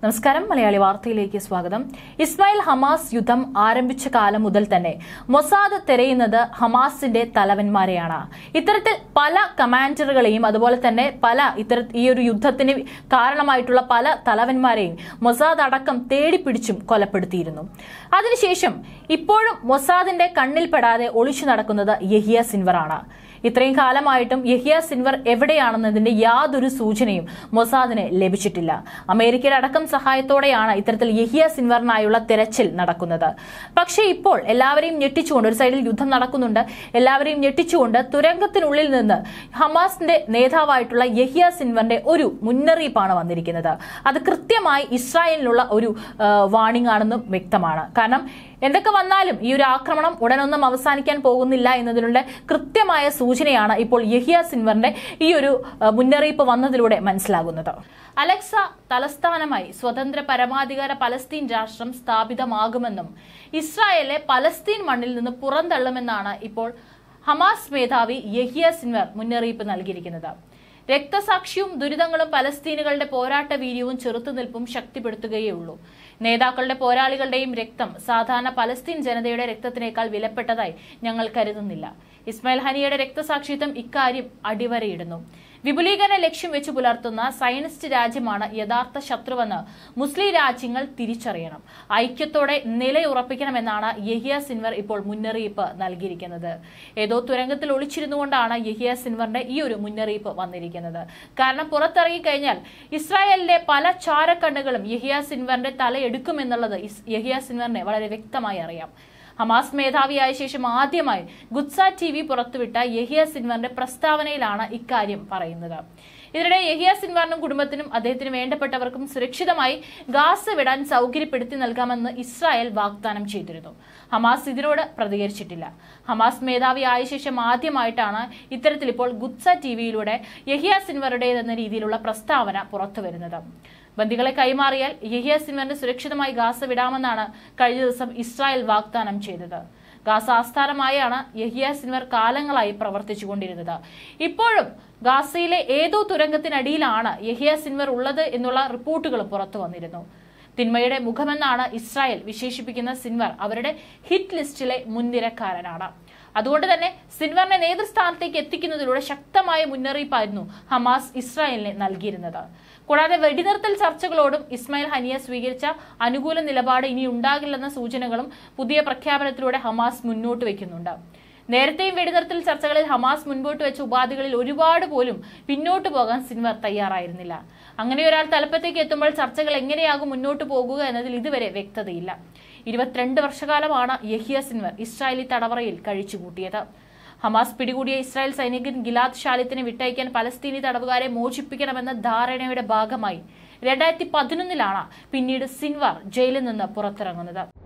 നമസ്കാരം മലയാളി വാർത്തയിലേക്ക് സ്വാഗതം. ഇസ്രായേൽ ഹമാസ് യുദ്ധം ആരംഭിച്ച കാലം മുതൽ തന്നെ മൊസാദ് തിരയുന്നത് ഹമാസിന്റെ തലവന്മാരെയാണ്. ഇത്തരത്തിൽ പല കമാൻഡറുകളെയും അതുപോലെ തന്നെ ഈ ഒരു യുദ്ധത്തിന് കാരണമായിട്ടുള്ള പല തലവന്മാരെയും മൊസാദ് അടക്കം തേടിപ്പിടിച്ചും കൊലപ്പെടുത്തിയിരുന്നു. അതിനുശേഷം ഇപ്പോഴും മൊസാദിന്റെ കണ്ണിൽപ്പെടാതെ ഒളിച്ചു നടക്കുന്നത് യഹിയ സിൻവറാണ്. ഇത്രയും കാലമായിട്ടും യഹിയ സിൻവർ എവിടെയാണെന്നതിന്റെ യാതൊരു സൂചനയും മൊസാദിന് ലഭിച്ചിട്ടില്ല. അമേരിക്കയുടെ അടക്കം സഹായത്തോടെയാണ് ഇത്തരത്തിൽ യഹിയ സിൻവറിനായുള്ള തെരച്ചിൽ നടക്കുന്നത്. പക്ഷേ ഇപ്പോൾ എല്ലാവരെയും ഞെട്ടിച്ചുകൊണ്ട്, ഒരു സൈഡിൽ യുദ്ധം നടക്കുന്നുണ്ട്, എല്ലാവരെയും ഞെട്ടിച്ചുകൊണ്ട് തുരങ്കത്തിനുള്ളിൽ നിന്ന് ഹമാസിന്റെ നേതാവായിട്ടുള്ള യഹിയ സിൻവറിന്റെ ഒരു മുന്നറിയിപ്പാണ് വന്നിരിക്കുന്നത്. അത് കൃത്യമായി ഇസ്രായേലിനുള്ള ഒരു വാണിംഗ് ആണെന്നും വ്യക്തമാണ്. കാരണം എന്തൊക്കെ വന്നാലും ഈ ഒരു ആക്രമണം ഉടനൊന്നും അവസാനിക്കാൻ പോകുന്നില്ല എന്നതിനുള്ള കൃത്യമായ സൂചനയാണ് ഇപ്പോൾ യഹിയ സിൻവറിന്റെ ഈ ഒരു മുന്നറിയിപ്പ് വന്നതിലൂടെ മനസ്സിലാകുന്നത്. അലക്സ തലസ്ഥാനമായി സ്വതന്ത്ര പരമാധികാര പലസ്തീൻ രാഷ്ട്രം സ്ഥാപിതമാകുമെന്നും ഇസ്രായേലിനെ പലസ്തീൻ മണ്ണിൽ നിന്ന് പുറന്തള്ളുമെന്നാണ് ഇപ്പോൾ ഹമാസ് മേധാവി യഹിയ സിൻവർ മുന്നറിയിപ്പ് നൽകിയിരിക്കുന്നത്. രക്തസാക്ഷിയും ദുരിതങ്ങളും പലസ്തീനുകളുടെ പോരാട്ട വീര്യവും ചെറുത്തുനിൽപ്പും ശക്തിപ്പെടുത്തുകയേ ഉള്ളൂ. നേതാക്കളുടെ പോരാളികളുടെയും രക്തം സാധാരണ പലസ്തീൻ ജനതയുടെ രക്തത്തിനേക്കാൾ വിലപ്പെട്ടതായി ഞങ്ങൾ കരുതുന്നില്ല. ഇസ്മായിൽ ഹനിയയുടെ രക്തസാക്ഷിത്വം ഇക്കാര്യം അടിവരയിടുന്നു. വിപുലീകരണ ലക്ഷ്യം വെച്ച് പുലർത്തുന്ന സയനിസ്റ്റ് രാജ്യമാണ് യഥാർത്ഥ ശത്രുവെന്ന് മുസ്ലിം രാജ്യങ്ങൾ തിരിച്ചറിയണം. ഐക്യത്തോടെ നിലയുറപ്പിക്കണമെന്നാണ് യഹിയ സിൻവർ ഇപ്പോൾ മുന്നറിയിപ്പ് നൽകിയിരിക്കുന്നത്. ഏതോ തുരങ്കത്തിൽ ഒളിച്ചിരുന്നുകൊണ്ടാണ് യഹിയ സിൻവറിന്റെ ഈ ഒരു മുന്നറിയിപ്പ് വന്നിരിക്കുന്നത്. കാരണം പുറത്തിറങ്ങിക്കഴിഞ്ഞാൽ ഇസ്രായേലിലെ പല ചാരക്കണ്ണുകളും യഹിയ സിൻവറിന്റെ തലയെടുക്കുമെന്നുള്ളത് യഹിയ സിൻവറിനെ വളരെ വ്യക്തമായി അറിയാം. ഹമാസ് മേധാവിയായ ശേഷം ആദ്യമായി ഗുത്സ TV പുറത്തുവിട്ട യഹിയ സിൻവറിന്റെ പ്രസ്താവനയിലാണ് ഇക്കാര്യം പറയുന്നത്. ഇതിനിടെ യഹിയ സിൻവറിനും കുടുംബത്തിനും അദ്ദേഹത്തിന് വേണ്ടപ്പെട്ടവർക്കും സുരക്ഷിതമായി ഗാസ വിടാൻ സൗകര്യപ്പെടുത്തി നൽകാമെന്ന് ഇസ്രായേൽ വാഗ്ദാനം ചെയ്തിരുന്നു. ഹമാസ് ഇതിനോട് പ്രതികരിച്ചിട്ടില്ല. ഹമാസ് മേധാവിയായ ശേഷം ആദ്യമായിട്ടാണ് ഇത്തരത്തിൽ ഇപ്പോൾ ഗുത്സ TVയിലൂടെ യഹിയ സിൻവറുടേതെന്ന രീതിയിലുള്ള പ്രസ്താവന പുറത്തുവരുന്നത്. ബന്ദികളെ കൈമാറിയാൽ യഹിയ സിൻവറിന് സുരക്ഷിതമായി ഗാസ വിടാമെന്നാണ് കഴിഞ്ഞ ദിവസം ഇസ്രായേൽ വാഗ്ദാനം ചെയ്തത്. ഗാസ ആസ്ഥാനമായാണ് യഹിയ സിൻവർ കാലങ്ങളായി പ്രവർത്തിച്ചുകൊണ്ടിരുന്നത്. ഇപ്പോഴും ഗാസയിലെ ഏതോ തുരങ്കത്തിനടിയിലാണ് യഹിയ സിൻവർ ഉള്ളത് എന്നുള്ള റിപ്പോർട്ടുകളും പുറത്തു വന്നിരുന്നു. തിന്മയുടെ മുഖമെന്നാണ് ഇസ്രായേൽ വിശേഷിപ്പിക്കുന്ന സിൻവർ അവരുടെ ഹിറ്റ് ലിസ്റ്റിലെ മുൻനിരക്കാരനാണ്. അതുകൊണ്ട് തന്നെ സിൻവറിനെ നേതൃസ്ഥാനത്തേക്ക് എത്തിക്കുന്നതിലൂടെ ശക്തമായ മുന്നറിയിപ്പായിരുന്നു ഹമാസ് ഇസ്രായേലിനെ നൽകിയിരുന്നത്. കൂടാതെ വെടിനിർത്തൽ ചർച്ചകളോടും ഇസ്മായിൽ ഹനിയ സ്വീകരിച്ച അനുകൂല നിലപാട് ഇനി ഉണ്ടാകില്ലെന്ന സൂചനകളും പുതിയ പ്രഖ്യാപനത്തിലൂടെ ഹമാസ് മുന്നോട്ട് വയ്ക്കുന്നുണ്ട്. നേരത്തെയും വെടിനിർത്തൽ ചർച്ചകളിൽ ഹമാസ് മുൻപോട്ട് വെച്ച ഉപാധികളിൽ ഒരുപാട് പോലും പിന്നോട്ട് പോകാൻ സിൻവർ തയ്യാറായിരുന്നില്ല. അങ്ങനെ ഒരാൾ തലപ്പത്തേക്ക് എത്തുമ്പോൾ ചർച്ചകൾ എങ്ങനെയാകും മുന്നോട്ട് പോകുക എന്നതിൽ ഇതുവരെ വ്യക്തതയില്ല. 22 വർഷക്കാലമാണ് യഹിയ സിൻവർ ഇസ്രായേലി തടവറയിൽ കഴിച്ചുകൂട്ടിയത്. ഹമാസ് പിടികൂടിയ ഇസ്രായേൽ സൈനികൻ ഗിലാദ് ഷാലിത്തിനെ വിട്ടയക്കാൻ പലസ്തീനി തടവുകാരെ മോചിപ്പിക്കണമെന്ന ധാരണയുടെ ഭാഗമായി 2011 പിന്നീട് സിൻവർ ജയിലിൽ നിന്ന് പുറത്തിറങ്ങുന്നത്.